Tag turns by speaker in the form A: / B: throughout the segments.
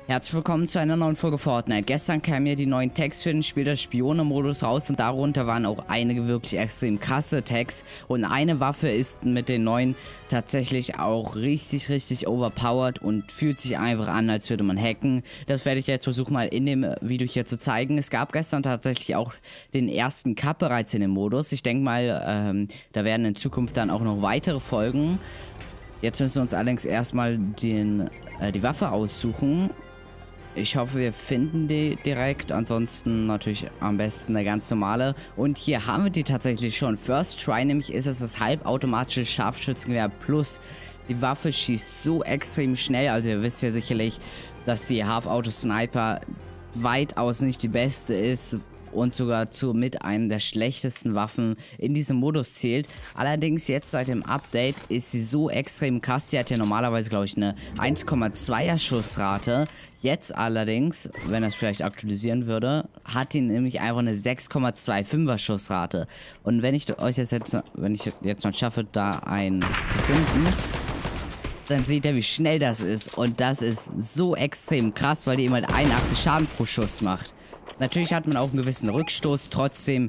A: Herzlich willkommen zu einer neuen Folge Fortnite. Gestern kamen ja die neuen Tags für den Spiel des Spione-Modus raus und darunter waren auch einige wirklich extrem krasse Tags und eine Waffe ist mit den neuen tatsächlich auch richtig overpowered und fühlt sich einfach an, als würde man hacken. Das werde ich jetzt versuchen mal in dem Video hier zu zeigen. Es gab gestern tatsächlich auch den ersten Cup bereits in dem Modus. Ich denke mal, da werden in Zukunft dann auch noch weitere Folgen. Jetzt müssen wir uns allerdings erstmal die Waffe aussuchen. Ich hoffe, wir finden die direkt. Ansonsten natürlich am besten eine ganz normale. Und hier haben wir die tatsächlich schon. First Try, nämlich ist es das halbautomatische Scharfschützengewehr Plus. Die Waffe schießt so extrem schnell. Also ihr wisst ja sicherlich, dass die Half-Auto-Sniper weitaus nicht die beste ist und sogar mit einem der schlechtesten Waffen in diesem Modus zählt. Allerdings jetzt seit dem Update ist sie so extrem krass. Sie hat ja normalerweise, glaube ich, eine 1,2er Schussrate. Jetzt allerdings, wenn das vielleicht aktualisieren würde, hat die nämlich einfach eine 6,25er Schussrate. Und wenn ich jetzt noch schaffe, da einen zu finden, dann seht ihr, wie schnell das ist. Und das ist so extrem krass, weil die eben halt 81 Schaden pro Schuss macht. Natürlich hat man auch einen gewissen Rückstoß. Trotzdem,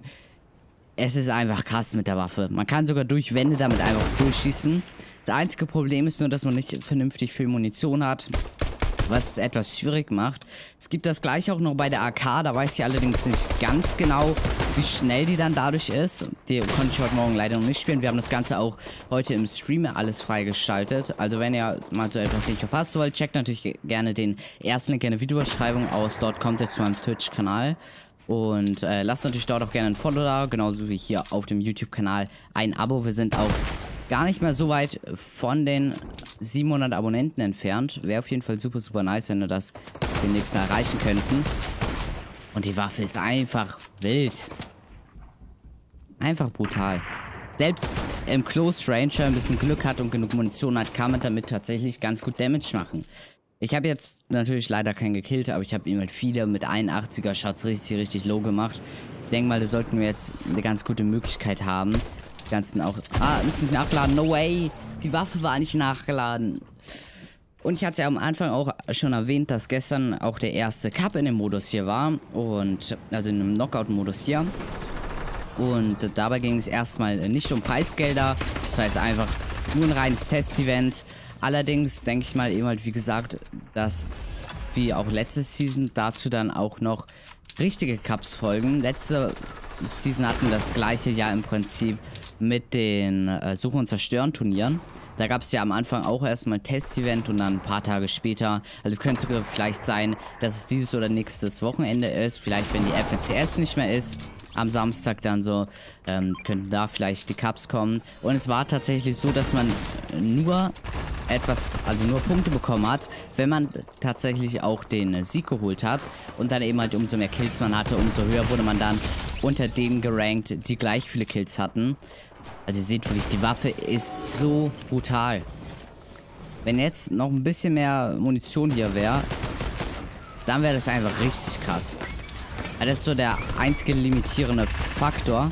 A: es ist einfach krass mit der Waffe. Man kann sogar durch Wände damit einfach durchschießen. Das einzige Problem ist nur, dass man nicht vernünftig viel Munition hat, was es etwas schwierig macht. Es gibt das gleiche auch noch bei der AK, da weiß ich allerdings nicht ganz genau, wie schnell die dann dadurch ist. Die konnte ich heute Morgen leider noch nicht spielen. Wir haben das Ganze auch heute im Stream alles freigeschaltet. Also wenn ihr mal so etwas nicht verpasst wollt, checkt natürlich gerne den ersten Link in der Videobeschreibung aus. Dort kommt ihr zu meinem Twitch-Kanal. Und lasst natürlich dort auch gerne ein Follow da, genauso wie hier auf dem YouTube-Kanal ein Abo. Wir sind auch gar nicht mehr so weit von den 700 Abonnenten entfernt. Wäre auf jeden Fall super nice, wenn wir das demnächst erreichen könnten. Und die Waffe ist einfach wild. Einfach brutal. Selbst im Close Range, wenn man ein bisschen Glück hat und genug Munition hat, kann man damit tatsächlich ganz gut Damage machen. Ich habe jetzt natürlich leider keinen gekillt, aber ich habe ihm halt viele mit 81er Shots richtig low gemacht. Ich denke mal, da sollten wir jetzt eine ganz gute Möglichkeit haben. Die ganzen auch... ist nicht nachgeladen. No way! Die Waffe war nicht nachgeladen. Und ich hatte ja am Anfang auch schon erwähnt, dass gestern auch der erste Cup in dem Modus hier war. Und also in einem Knockout-Modus hier. Und dabei ging es erstmal nicht um Preisgelder. Das heißt einfach nur ein reines Test-Event. Allerdings denke ich mal eben halt, wie gesagt, dass wie auch letzte Season dazu dann auch noch richtige Cups folgen. Letzte Season hatten wir das gleiche Jahr im Prinzip mit den Suchen und Zerstören Turnieren. Da gab es ja am Anfang auch erstmal ein Test-Event und dann ein paar Tage später, also es könnte sogar vielleicht sein, dass es dieses oder nächstes Wochenende ist, vielleicht wenn die FNCS nicht mehr ist, am Samstag dann so, könnten da vielleicht die Cups kommen. Und es war tatsächlich so, dass man nur Punkte bekommen hat, wenn man tatsächlich auch den Sieg geholt hat. Und dann eben halt umso mehr Kills man hatte, umso höher wurde man dann unter denen gerankt, die gleich viele Kills hatten. Also ihr seht wirklich, die Waffe ist so brutal. Wenn jetzt noch ein bisschen mehr Munition hier wäre, dann wäre das einfach richtig krass. Also das ist so der einzige limitierende Faktor,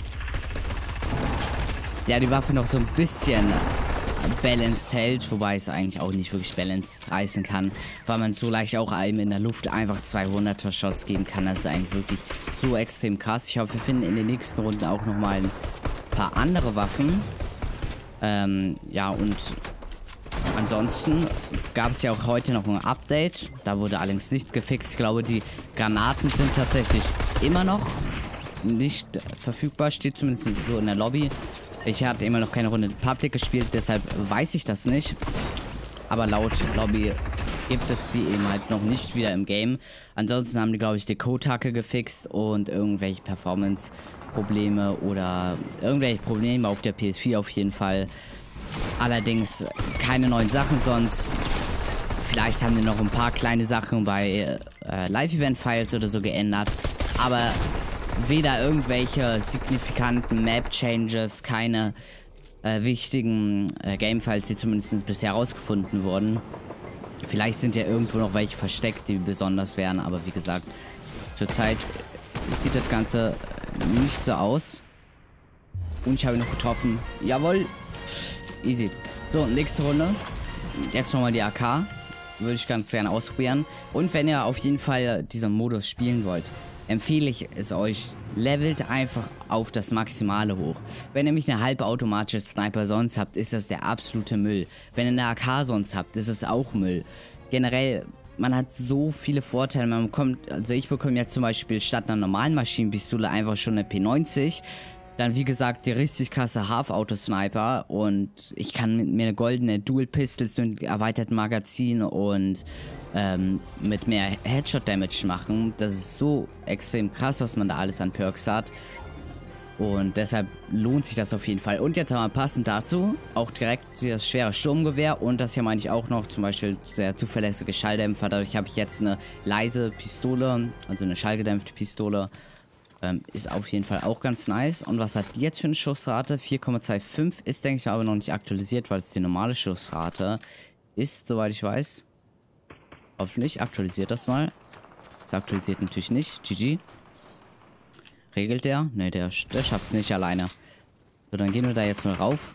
A: der die Waffe noch so ein bisschen balanced hält, wobei es eigentlich auch nicht wirklich balanced reißen kann, weil man so leicht auch einem in der Luft einfach 200er Shots geben kann. Das ist eigentlich wirklich so extrem krass. Ich hoffe, wir finden in den nächsten Runden auch nochmal ein paar andere Waffen. Ja, und ansonsten gab es ja auch heute noch ein Update. Da wurde allerdings nichts gefixt. Ich glaube, die Granaten sind tatsächlich immer noch nicht verfügbar. Steht zumindest so in der Lobby. Ich hatte immer noch keine Runde Public gespielt, deshalb weiß ich das nicht. Aber laut Lobby gibt es die eben halt noch nicht wieder im Game. Ansonsten haben die, glaube ich, die Code-Hacke gefixt und irgendwelche Performance-Probleme oder irgendwelche Probleme auf der PS4 auf jeden Fall. Allerdings keine neuen Sachen sonst. Vielleicht haben die noch ein paar kleine Sachen bei Live-Event-Files oder so geändert. Aber weder irgendwelche signifikanten Map-Changes, keine wichtigen Game-Files, die zumindest bisher herausgefunden wurden. Vielleicht sind ja irgendwo noch welche versteckt, die besonders wären. Aber wie gesagt, zurzeit sieht das Ganze nicht so aus. Und ich habe ihn noch getroffen. Jawohl. Easy. So, nächste Runde. Jetzt nochmal die AK. würde ich ganz gerne ausprobieren. Und wenn ihr auf jeden Fall diesen Modus spielen wollt, empfehle ich es euch, levelt einfach auf das Maximale hoch. Wenn ihr nämlich eine halbautomatische Sniper sonst habt, ist das der absolute Müll. Wenn ihr eine AK sonst habt, ist es auch Müll. Generell, man hat so viele Vorteile. Man bekommt, also ich bekomme jetzt zum Beispiel statt einer normalen Maschinenpistole einfach schon eine P90. Dann wie gesagt die richtig krasse Half-Auto-Sniper und ich kann mir eine goldene Dual-Pistols mit erweitertem Magazin und mit mehr Headshot-Damage machen. Das ist so extrem krass, was man da alles an Perks hat. Und deshalb lohnt sich das auf jeden Fall. Und jetzt haben wir passend dazu auch direkt das schwere Sturmgewehr. Und das hier meine ich auch noch zum Beispiel sehr zuverlässige Schalldämpfer. Dadurch habe ich jetzt eine leise Pistole, also eine schallgedämpfte Pistole. Ist auf jeden Fall auch ganz nice. Und was hat die jetzt für eine Schussrate? 4,25 ist, denke ich, aber noch nicht aktualisiert, weil es die normale Schussrate ist, soweit ich weiß. Hoffentlich aktualisiert das mal. Das aktualisiert natürlich nicht. GG. Regelt der? Ne, der schafft es nicht alleine. So, dann gehen wir da jetzt mal rauf.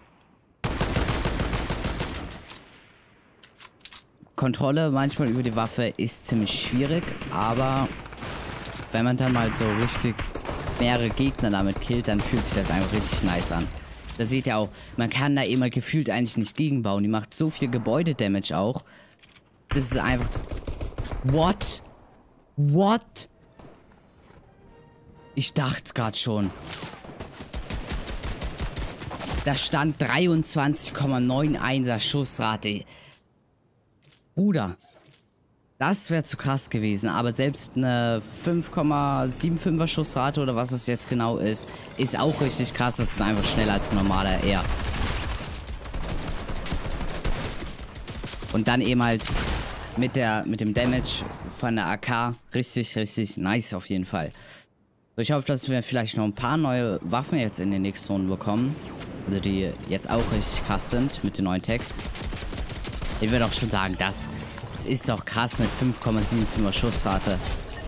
A: Kontrolle manchmal über die Waffe ist ziemlich schwierig, aber wenn man dann mal so richtig mehrere Gegner damit killt, dann fühlt sich das einfach richtig nice an. Da seht ihr auch, man kann da immer gefühlt eigentlich nicht gegenbauen. Die macht so viel Gebäude-Damage auch. Das ist einfach... What? What? Ich dachte gerade schon. Da stand 23,91er Schussrate. Bruder. Das wäre zu krass gewesen. Aber selbst eine 5,75er Schussrate oder was es jetzt genau ist auch richtig krass. Das ist einfach schneller als normaler R. Und dann eben halt mit dem Damage von der AK richtig, richtig nice auf jeden Fall. So, ich hoffe, dass wir vielleicht noch ein paar neue Waffen jetzt in den nächsten Runden bekommen. Also die jetzt auch richtig krass sind mit den neuen Tags. Ich würde auch schon sagen, das ist doch krass mit 5,75er Schussrate.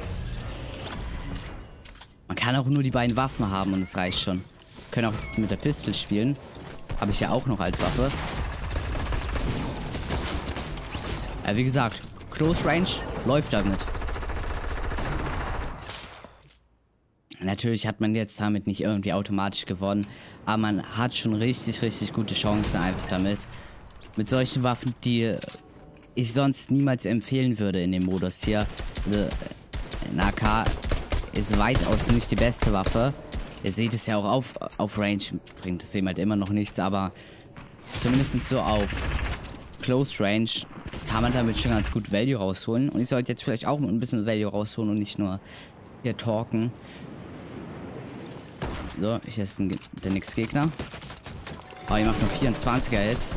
A: Man kann auch nur die beiden Waffen haben und es reicht schon. Wir können auch mit der Pistole spielen. Habe ich ja auch noch als Waffe. Ja, wie gesagt, Close Range läuft damit. Natürlich hat man jetzt damit nicht irgendwie automatisch gewonnen, aber man hat schon richtig, richtig gute Chancen einfach damit. Mit solchen Waffen, die ich sonst niemals empfehlen würde in dem Modus hier. Also, ein AK ist weitaus nicht die beste Waffe. Ihr seht es ja auch auf Range, bringt es eben halt immer noch nichts, aber zumindest so auf Close Range kann man damit schon ganz gut Value rausholen. Und ich sollte jetzt vielleicht auch ein bisschen Value rausholen und nicht nur hier talken. So, hier ist der nächste Gegner. Oh, die macht nur 24er jetzt.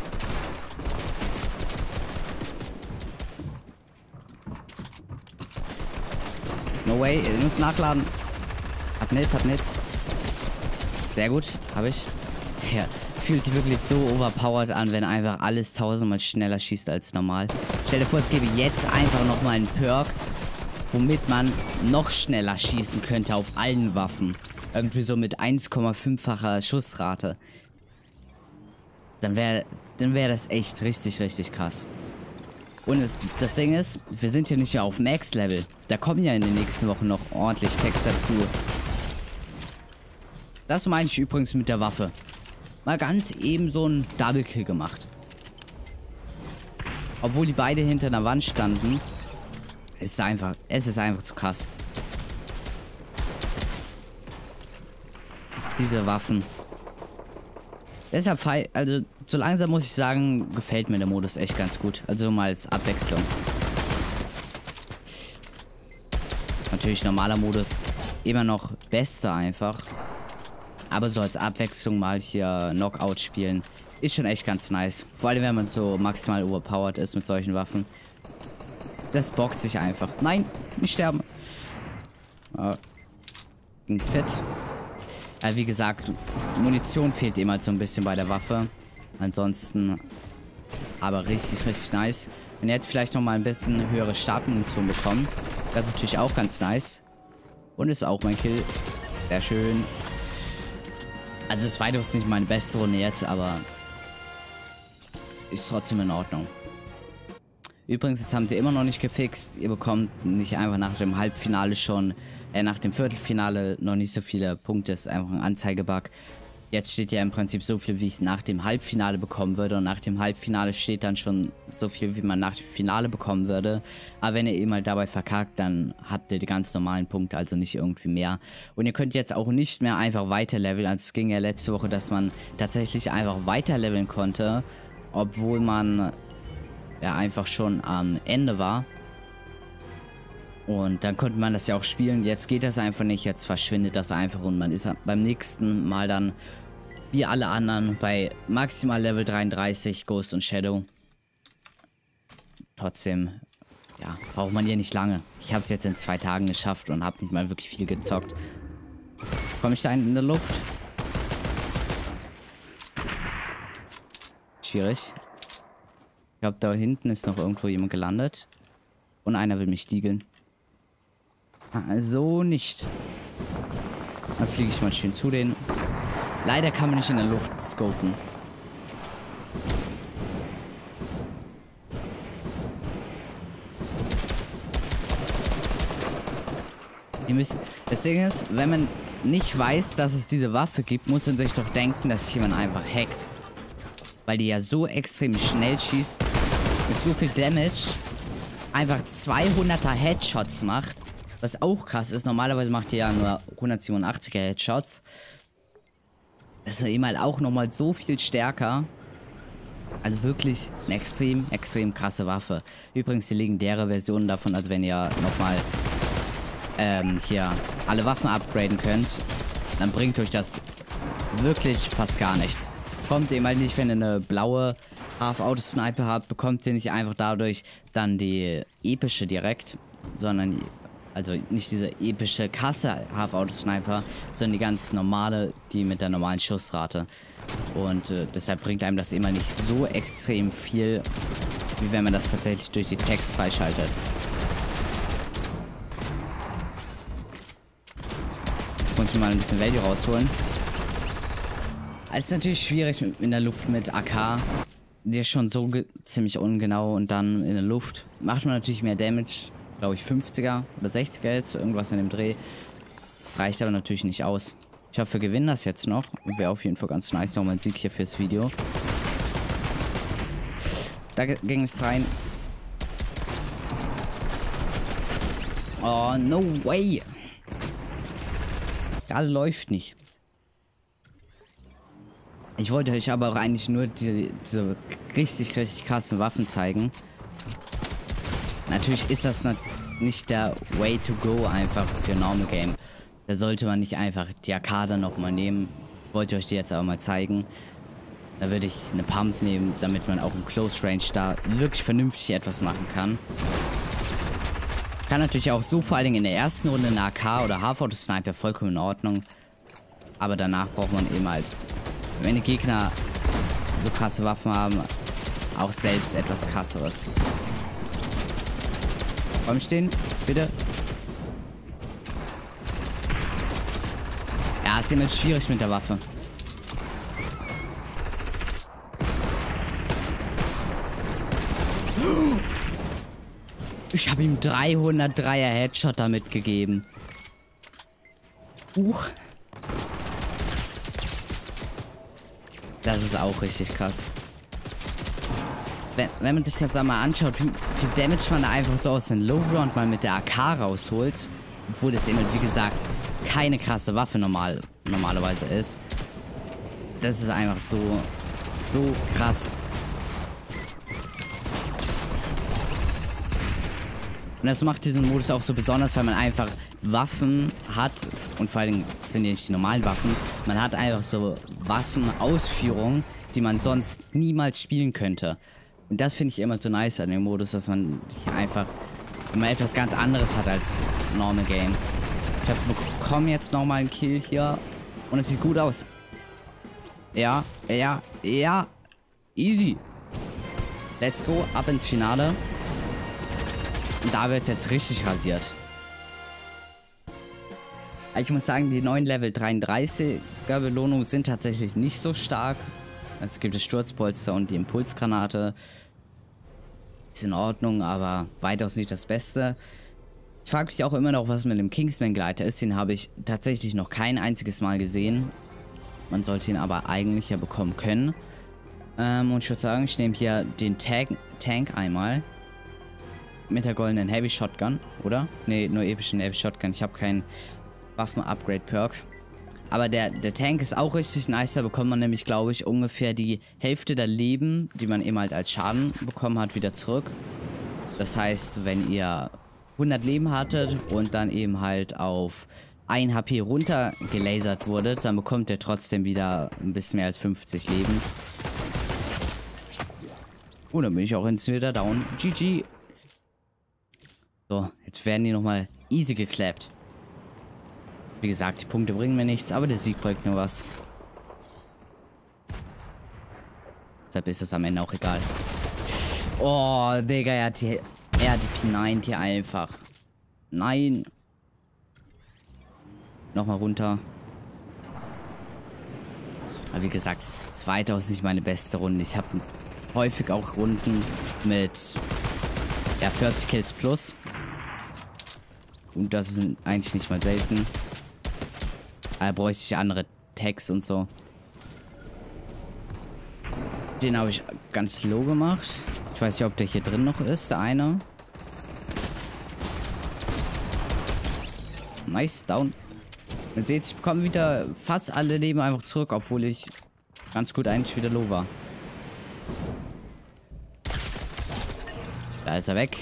A: No way, ihr müsst nachladen. Hab nicht. Sehr gut, habe ich. Ja, fühlt sich wirklich so overpowered an, wenn einfach alles tausendmal schneller schießt als normal. Stell dir vor, es gäbe jetzt einfach nochmal einen Perk, womit man noch schneller schießen könnte auf allen Waffen. Irgendwie so mit 1,5-facher Schussrate. Dann wäre das echt richtig, richtig krass. Und das Ding ist, wir sind hier nicht mehr auf Max-Level. Da kommen ja in den nächsten Wochen noch ordentlich Text dazu. Das meine ich übrigens mit der Waffe. Mal ganz eben so ein Double-Kill gemacht. Obwohl die beide hinter einer Wand standen. Es ist einfach zu krass. Diese Waffen. Deshalb, also so langsam muss ich sagen, gefällt mir der Modus echt ganz gut. Also mal als Abwechslung. Natürlich normaler Modus immer noch beste einfach. Aber so als Abwechslung mal hier Knockout spielen ist schon echt ganz nice. Vor allem wenn man so maximal overpowered ist mit solchen Waffen. Das bockt sich einfach. Nein, nicht sterben. Fit. Ja, wie gesagt, Munition fehlt immer so ein bisschen bei der Waffe. Ansonsten aber richtig, richtig nice. Wenn ihr jetzt vielleicht noch mal ein bisschen höhere Startmunition bekommen, das ist natürlich auch ganz nice. Und ist auch mein Kill. Sehr schön. Also es war weitaus nicht meine beste Runde jetzt, aber ist trotzdem in Ordnung. Übrigens, das haben sie immer noch nicht gefixt. Ihr bekommt nicht einfach nach dem Halbfinale schon, nach dem Viertelfinale noch nicht so viele Punkte. Das ist einfach ein Anzeigebug. Jetzt steht ja im Prinzip so viel, wie ich nach dem Halbfinale bekommen würde. Und nach dem Halbfinale steht dann schon so viel, wie man nach dem Finale bekommen würde. Aber wenn ihr eh mal dabei verkackt, dann habt ihr die ganz normalen Punkte, also nicht irgendwie mehr. Und ihr könnt jetzt auch nicht mehr einfach weiterleveln. Also es ging ja letzte Woche, dass man tatsächlich einfach weiterleveln konnte, obwohl man ja einfach schon am Ende war. Und dann konnte man das ja auch spielen. Jetzt geht das einfach nicht. Jetzt verschwindet das einfach und man ist beim nächsten Mal dann wie alle anderen bei maximal Level 33 Ghost und Shadow. Trotzdem, ja, braucht man ja nicht lange. Ich habe es jetzt in 2 Tagen geschafft und habe nicht mal wirklich viel gezockt. Komme ich da in der Luft? Schwierig. Ich glaube, da hinten ist noch irgendwo jemand gelandet. Und einer will mich stiegeln. Also nicht. Dann fliege ich mal schön zu denen. Leider kann man nicht in der Luft scopen. Das Ding ist, wenn man nicht weiß, dass es diese Waffe gibt, muss man sich doch denken, dass jemand einfach hackt. Weil die ja so extrem schnell schießt, mit so viel Damage, einfach 200er Headshots macht. Was auch krass ist, normalerweise macht ihr ja nur 187er Headshots. Das ist eben halt auch nochmal so viel stärker. Also wirklich eine extrem krasse Waffe. Übrigens die legendäre Version davon, also wenn ihr nochmal hier alle Waffen upgraden könnt, dann bringt euch das wirklich fast gar nichts. Bekommt ihr halt nicht, wenn ihr eine blaue Half-Auto-Sniper habt, bekommt ihr nicht einfach dadurch dann die epische direkt, sondern also nicht diese epische krasse Half-Auto-Sniper, sondern die ganz normale, die mit der normalen Schussrate. Und deshalb bringt einem das immer nicht so extrem viel, wie wenn man das tatsächlich durch die Tags freischaltet. Jetzt muss ich mal ein bisschen Value rausholen. Es ist natürlich schwierig in der Luft mit AK. Die ist schon so ziemlich ungenau und dann in der Luft macht man natürlich mehr Damage. Glaube ich 50er oder 60er jetzt, irgendwas in dem Dreh. Das reicht aber natürlich nicht aus. Ich hoffe, wir gewinnen das jetzt noch. Wäre auf jeden Fall ganz nice. Nochmal ein Sieg hier fürs Video. Da ging es rein. Oh, no way. Gerade läuft nicht. Ich wollte euch aber auch eigentlich nur diese richtig krassen Waffen zeigen. Natürlich ist das nicht der Way to go einfach für Normal Game. Da sollte man nicht einfach die Arcade nochmal nehmen. Wollte euch die jetzt aber mal zeigen. Da würde ich eine Pump nehmen, damit man auch im Close Range da wirklich vernünftig etwas machen kann. Kann natürlich auch so vor allen Dingen in der ersten Runde eine AK oder Half-Auto-Sniper vollkommen in Ordnung. Aber danach braucht man eben halt, wenn die Gegner so krasse Waffen haben, auch selbst etwas krasseres. Komm stehen, bitte. Ja, ist immer schwierig mit der Waffe. Ich habe ihm 303er Headshot damit gegeben. Das ist auch richtig krass. Wenn man sich das einmal anschaut, wie viel Damage man da einfach so aus dem Low Ground mal mit der AK rausholt, obwohl das eben, wie gesagt, keine krasse Waffe normalerweise ist. Das ist einfach so krass. Und das macht diesen Modus auch so besonders, weil man einfach Waffen hat, und vor allem sind ja nicht die normalen Waffen, man hat einfach so Waffenausführungen, die man sonst niemals spielen könnte. Und das finde ich immer so nice an dem Modus, dass man einfach immer etwas ganz anderes hat als Normal Game. Ich bekomme jetzt nochmal einen Kill hier und es sieht gut aus. Ja. Easy. Let's go, ab ins Finale. Und da wird es jetzt richtig rasiert. Ich muss sagen, die neuen Level 33er Belohnungen sind tatsächlich nicht so stark. Es gibt das Sturzpolster und die Impulsgranate. Ist in Ordnung, aber weitaus nicht das Beste. Ich frage mich auch immer noch, was mit dem Kingsman-Gleiter ist. Den habe ich tatsächlich noch kein einziges Mal gesehen. Man sollte ihn aber eigentlich ja bekommen können. Und ich würde sagen, ich nehme hier den Tank einmal. Mit der goldenen Heavy Shotgun, oder? Ne, nur epischen Heavy Shotgun. Ich habe keinen Waffen-Upgrade-Perk. Aber der Tank ist auch richtig nice. Da bekommt man nämlich, glaube ich, ungefähr die Hälfte der Leben, die man eben halt als Schaden bekommen hat, wieder zurück. Das heißt, wenn ihr 100 Leben hattet und dann eben halt auf 1 HP runter gelasert wurdet, dann bekommt ihr trotzdem wieder ein bisschen mehr als 50 Leben. Und dann bin ich auch instant wieder down. GG. So, jetzt werden die nochmal easy geklappt. Wie gesagt, die Punkte bringen mir nichts, aber der Sieg bringt nur was. Deshalb ist es am Ende auch egal. Oh, Digga, er hat die P90 einfach. Nein. Nochmal runter. Aber wie gesagt, es war weitaus nicht meine beste Runde. Ich habe häufig auch Runden mit 40 Kills plus. Und das ist eigentlich nicht mal selten. Da bräuchte ich andere Tags und so. Den habe ich ganz low gemacht. Ich weiß nicht, ob der hier drin noch ist, der eine. Nice, down. Ihr seht, ich bekomme wieder fast alle Leben einfach zurück, obwohl ich ganz gut eigentlich wieder low war. Da ist er weg.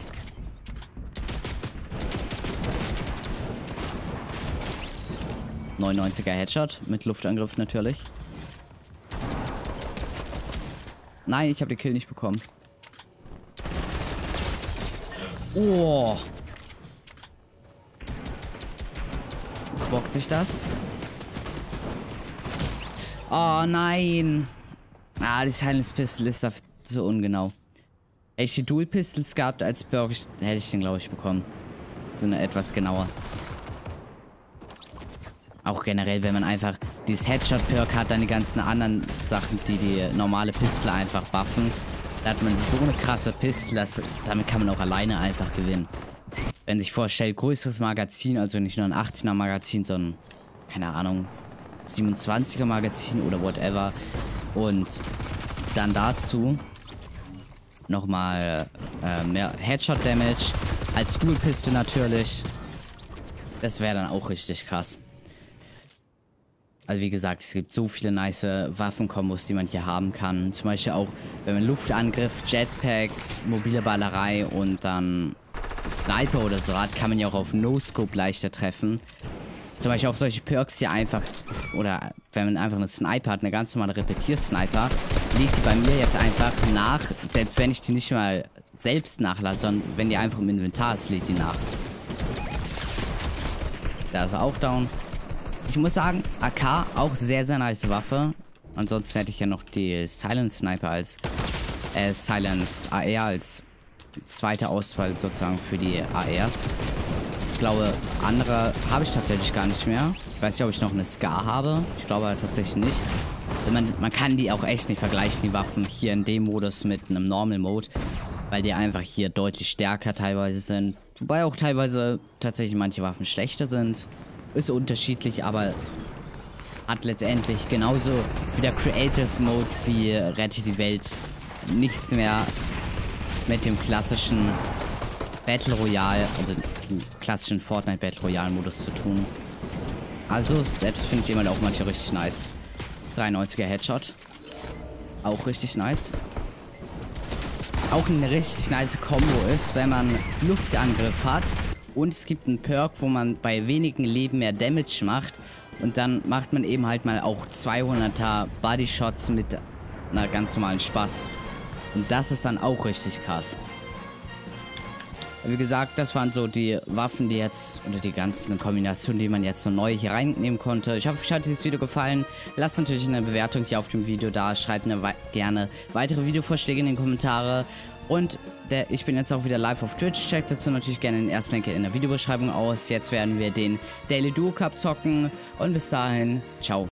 A: ...99er Headshot mit Luftangriff natürlich. Nein, ich habe den Kill nicht bekommen. Oh. Bockt sich das? Oh nein. Ah, die Silence Pistol ist dafür so ungenau. Hätte ich die Dual Pistols gehabt als Perk, hätte ich den, glaube ich, bekommen. So eine etwas genauer. Auch generell, wenn man einfach dieses Headshot-Perk hat, dann die ganzen anderen Sachen, die normale Pistole einfach buffen. Da hat man so eine krasse Pistole, damit kann man auch alleine einfach gewinnen. Wenn sich vorstellt, größeres Magazin, also nicht nur ein 18er Magazin, sondern, keine Ahnung, 27er Magazin oder whatever. Und dann dazu nochmal mehr Headshot-Damage als Dual-Pistole natürlich. Das wäre dann auch richtig krass. Also wie gesagt, es gibt so viele nice Waffenkombos, die man hier haben kann. Zum Beispiel auch, wenn man Luftangriff, Jetpack, mobile Ballerei und dann Sniper oder so hat, kann man ja auch auf No-Scope leichter treffen. Zum Beispiel auch solche Perks hier einfach, oder wenn man einfach eine Sniper hat, eine ganz normale Repetier-Sniper, liegt die bei mir jetzt einfach nach, selbst wenn ich die nicht mal selbst nachlade, sondern wenn die einfach im Inventar ist, lädt die nach. Da ist er auch down. Ich muss sagen, AK auch sehr, sehr nice Waffe. Ansonsten hätte ich ja noch die Silence Sniper als Silence AR als zweite Auswahl sozusagen für die ARs. Ich glaube, andere habe ich tatsächlich gar nicht mehr. Ich weiß nicht, ob ich noch eine Scar habe. Ich glaube tatsächlich nicht. Man kann die auch echt nicht vergleichen, die Waffen hier in dem Modus mit einem Normal Mode. Weil die einfach hier deutlich stärker teilweise sind. Wobei auch teilweise tatsächlich manche Waffen schlechter sind. Ist unterschiedlich, aber hat letztendlich genauso wie der Creative Mode wie Rette die Welt nichts mehr mit dem klassischen Battle Royale, also dem klassischen Fortnite Battle Royale Modus zu tun. Also, das finde ich immer auch manchmal richtig nice. 93er Headshot. Auch richtig nice. Was auch eine richtig nice Combo ist, wenn man Luftangriff hat. Und es gibt einen Perk, wo man bei wenigen Leben mehr Damage macht. Und dann macht man eben halt mal auch 200er Bodyshots mit einer ganz normalen Spaß. Und das ist dann auch richtig krass. Wie gesagt, das waren so die Waffen, die jetzt, oder die ganzen Kombinationen, die man jetzt so neu hier reinnehmen konnte. Ich hoffe, euch hat dieses Video gefallen. Lasst natürlich eine Bewertung hier auf dem Video da. Schreibt mir gerne weitere Videovorschläge in den Kommentare. Und ich bin jetzt auch wieder live auf Twitch. Checkt dazu natürlich gerne den ersten Link in der Videobeschreibung aus. Jetzt werden wir den Daily Duo Cup zocken. Und bis dahin, ciao.